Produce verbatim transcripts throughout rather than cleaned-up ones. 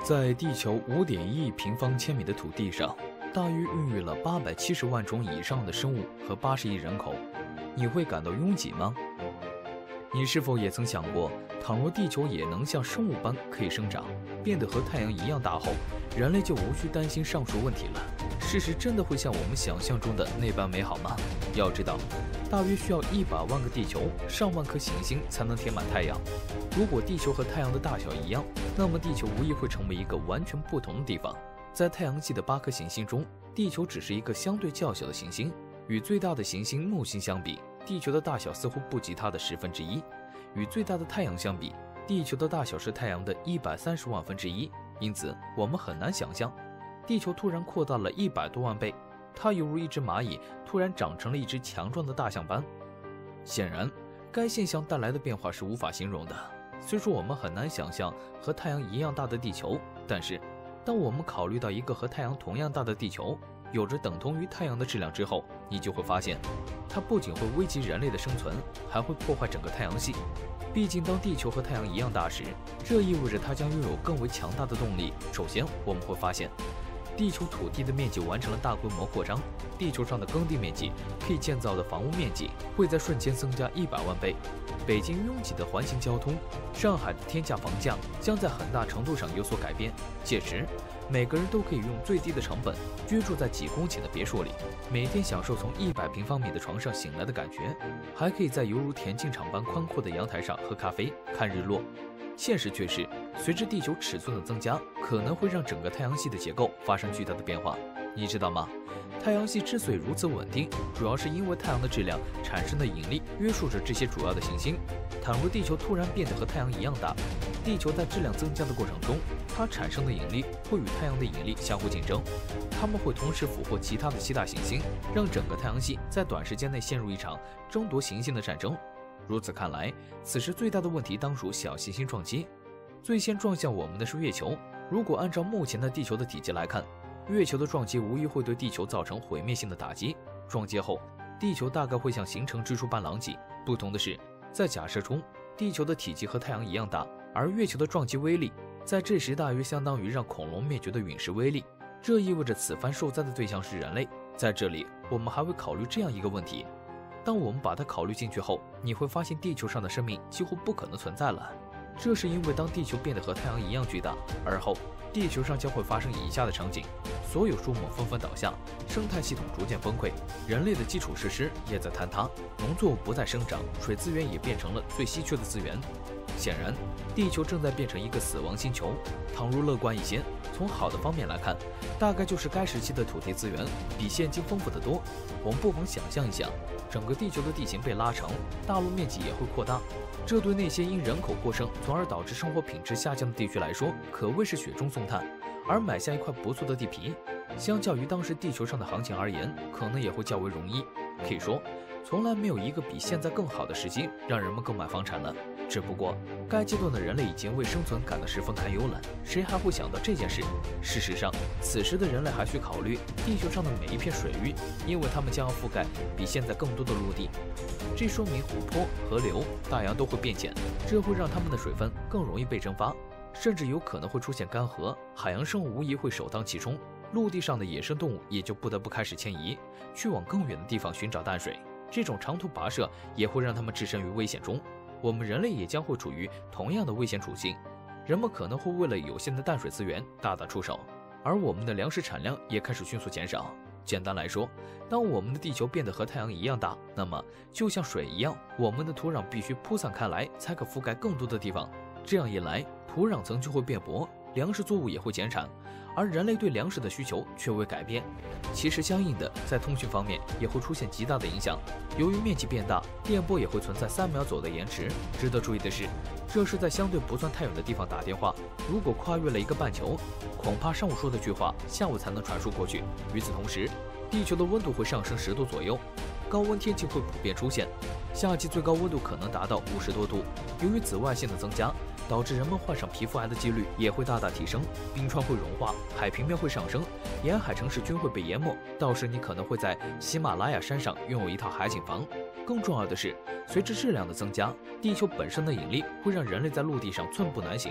在地球 五点一亿平方千米的土地上，大约孕育了八百七十万种以上的生物和八十亿人口。你会感到拥挤吗？你是否也曾想过，倘若地球也能像生物般可以生长，变得和太阳一样大后，人类就无需担心上述问题了？事实真的会像我们想象中的那般美好吗？要知道，大约需要一百万个地球、上万颗行星才能填满太阳。如果地球和太阳的大小一样，那么地球无疑会成为一个完全不同的地方。在太阳系的八颗行星中，地球只是一个相对较小的行星，与最大的行星木星相比，地球的大小似乎不及它的十分之一；与最大的太阳相比，地球的大小是太阳的一百三十万分之一。因此，我们很难想象，地球突然扩大了一百多万倍，它犹如一只蚂蚁突然长成了一只强壮的大象般。显然，该现象带来的变化是无法形容的。虽说我们很难想象和太阳一样大的地球，但是当我们考虑到一个和太阳同样大的地球有着等同于太阳的质量之后，你就会发现，它不仅会危及人类的生存，还会破坏整个太阳系。毕竟当地球和太阳一样大时，这意味着它将拥有更为强大的动力。首先，我们会发现地球土地的面积完成了大规模扩张，地球上的耕地面积、可以建造的房屋面积会在瞬间增加一百万倍。北京拥挤的环形交通，上海的天价房价将在很大程度上有所改变。届时，每个人都可以用最低的成本居住在几公顷的别墅里，每天享受从一百平方米的床上醒来的感觉，还可以在犹如田径场般宽阔的阳台上喝咖啡、看日落。现实却是，随着地球尺寸的增加，可能会让整个太阳系的结构发生巨大的变化。你知道吗？太阳系之所以如此稳定，主要是因为太阳的质量产生的引力约束着这些主要的行星。倘若地球突然变得和太阳一样大，地球在质量增加的过程中，它产生的引力会与太阳的引力相互竞争，它们会同时俘获其他的七大行星，让整个太阳系在短时间内陷入一场争夺行星的战争。如此看来，此时最大的问题当属小行星撞击。最先撞向我们的是月球。如果按照目前的地球的体积来看，月球的撞击无疑会对地球造成毁灭性的打击。撞击后，地球大概会像形成之初般狼藉。不同的是，在假设中，地球的体积和太阳一样大，而月球的撞击威力在这时大约相当于让恐龙灭绝的陨石威力。这意味着此番受灾的对象是人类。在这里，我们还会考虑这样一个问题：当我们把它考虑进去后，你会发现地球上的生命几乎不可能存在了。这是因为当地球变得和太阳一样巨大，而后地球上将会发生以下的场景：所有树木纷纷倒下，生态系统逐渐崩溃，人类的基础设施也在坍塌，农作物不再生长，水资源也变成了最稀缺的资源。显然，地球正在变成一个死亡星球。倘若乐观一些，从好的方面来看，大概就是该时期的土地资源比现今丰富得多。我们不妨想象一下，整个地球的地形被拉长，大陆面积也会扩大，这对那些因人口过剩从而导致生活品质下降的地区来说，可谓是雪中送炭。而买下一块不错的地皮，相较于当时地球上的行情而言，可能也会较为容易。可以说，从来没有一个比现在更好的时机让人们购买房产了。只不过，该阶段的人类已经为生存感到十分堪忧了，谁还会想到这件事？事实上，此时的人类还需考虑地球上的每一片水域，因为它们将要覆盖比现在更多的陆地。这说明湖泊、河流、大洋都会变浅，这会让它们的水分更容易被蒸发，甚至有可能会出现干涸，海洋生物无疑会首当其冲，陆地上的野生动物也就不得不开始迁移，去往更远的地方寻找淡水。这种长途跋涉也会让他们置身于危险中，我们人类也将会处于同样的危险处境。人们可能会为了有限的淡水资源大打出手，而我们的粮食产量也开始迅速减少。简单来说，当我们的地球变得和太阳一样大，那么就像水一样，我们的土壤必须铺散开来，才可覆盖更多的地方。这样一来，土壤层就会变薄，粮食作物也会减产，而人类对粮食的需求却未改变。其实相应的，在通讯方面也会出现极大的影响。由于面积变大，电波也会存在三秒左右的延迟。值得注意的是，这是在相对不算太远的地方打电话，如果跨越了一个半球，恐怕上午说的句话下午才能传输过去。与此同时，地球的温度会上升十度左右，高温天气会普遍出现，夏季最高温度可能达到五十多度。由于紫外线的增加，导致人们患上皮肤癌的几率也会大大提升，冰川会融化，海平面会上升，沿海城市均会被淹没。到时你可能会在喜马拉雅山上拥有一套海景房。更重要的是，随着质量的增加，地球本身的引力会让人类在陆地上寸步难行。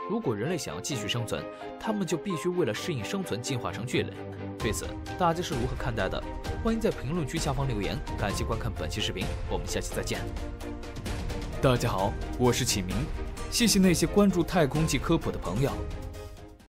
如果人类想要继续生存，他们就必须为了适应生存进化成巨类。对此，大家是如何看待的？欢迎在评论区下方留言。感谢观看本期视频，我们下期再见。大家好，我是启明，谢谢那些关注太空系科普的朋友。